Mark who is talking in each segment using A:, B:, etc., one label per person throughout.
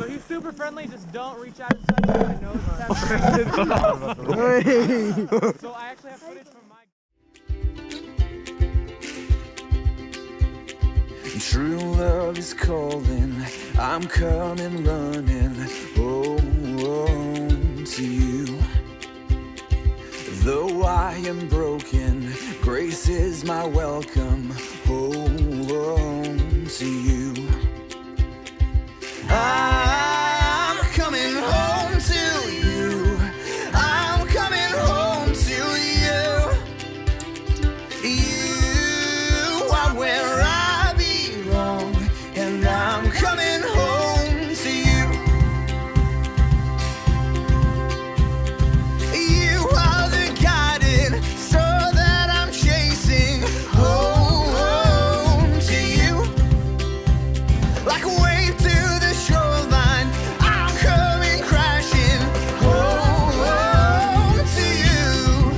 A: So he's super friendly, just don't reach out and touch him. I know it's So I actually have footage from my...
B: True love is calling, I'm coming running home to you. Though I am broken, grace is my welcome home to you. I'm coming home to you. I'm coming home to you. You are where I belong, and I'm coming home to you. You are the guiding star that I'm chasing home to you. Like a wave to the shoreline, I'm coming crashing home to you.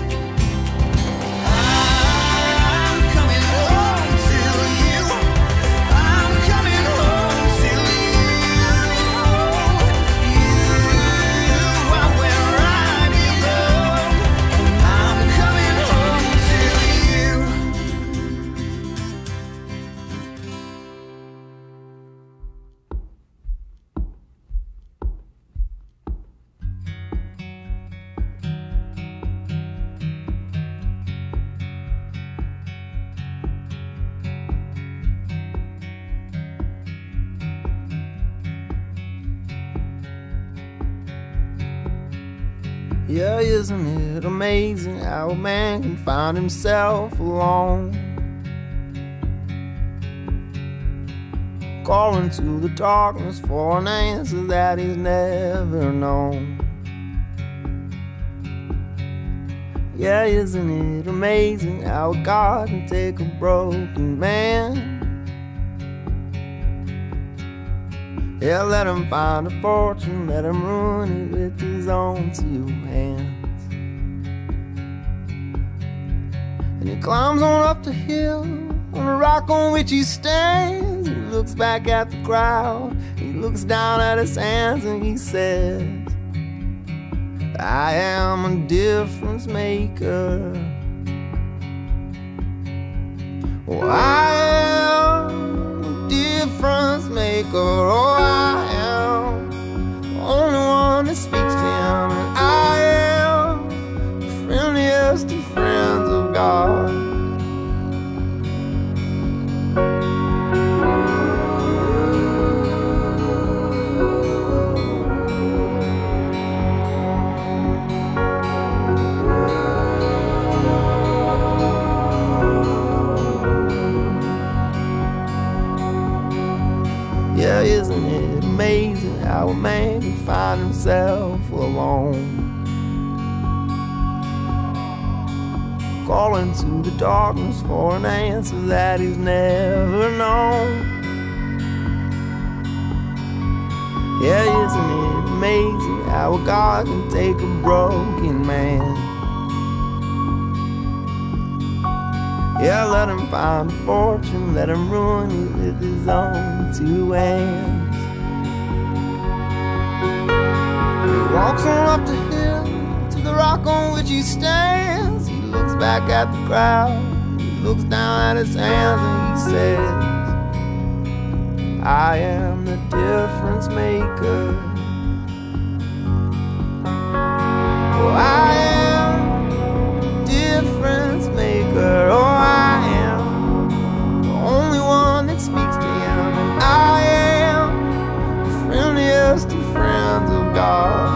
B: I'm coming home to you. I'm coming home to you. You are where I belong. I'm coming home to you.
C: Yeah, isn't it amazing how a man can find himself alone? Calling to the darkness for an answer that he's never known. Yeah, isn't it amazing how God can take a broken man? Yeah, let him find a fortune, let him ruin it with his own two hands. And he climbs on up the hill, on the rock on which he stands. He looks back at the crowd, he looks down at his hands, and he says, I am a difference maker. Oh, I am a difference maker. Oh, I am the only one that speaks to him, and I am the friendliest of friends of God. Yeah, isn't it amazing how a man can find himself alone? Calling to the darkness for an answer that he's never known. Yeah, isn't it amazing how a God can take a broken man? Yeah, let him find a fortune, let him ruin it with his own two hands. He walks on up the hill to the rock on which he stands. He looks back at the crowd, he looks down at his hands, and he says, I am the difference maker. Oh, I am the difference maker. Oh, I am the only one that speaks to him, and I am the friendliest of friends of God.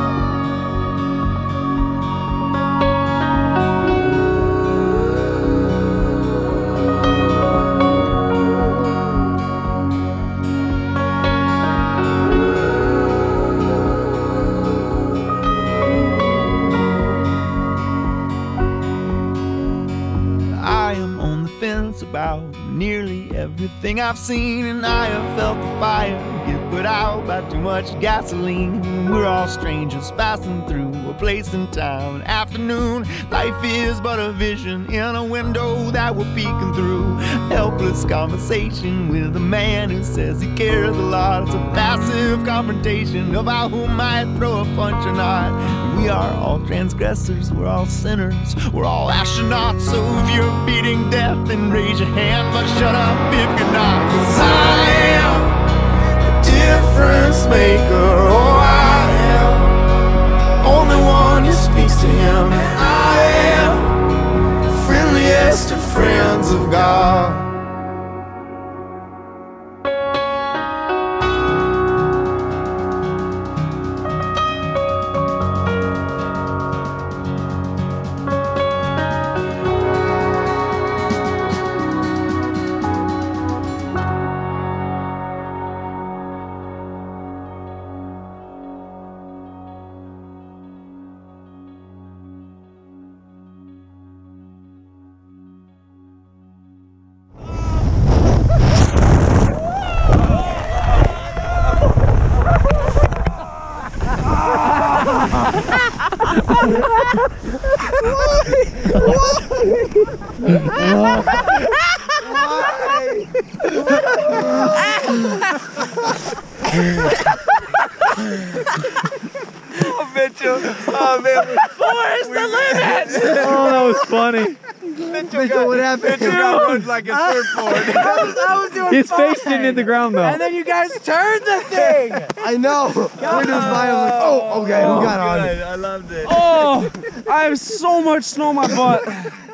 C: About nearly everything I've seen, and I have felt the fire get put out by too much gasoline. We're all strangers passing through a place in time, an afternoon. Life is but a vision in a window that we're peeking through, helpless endless conversation with a man who says he cares a lot. It's a passive confrontation about who might throw a punch or not. We are all transgressors, we're all sinners, we're all astronauts. So if you're beating death, then raise your hand, but shut up if you're not. 'Cause I am a difference maker, oh I am only one who speaks to him, and I am the friendliest of friends of God.
D: Oh, Mitchell. Oh, man. Where's the limit?
A: Oh, that was funny.
D: Mitchell, what happened? Mitchell got run like a surfboard.
E: I was doing
A: His
E: fine.
A: face didn't hit the ground though.
E: And then you guys turned the thing.
D: I know. We're just violent. Oh, okay. Who got on? I loved it.
E: Oh, I have so much snow on my butt.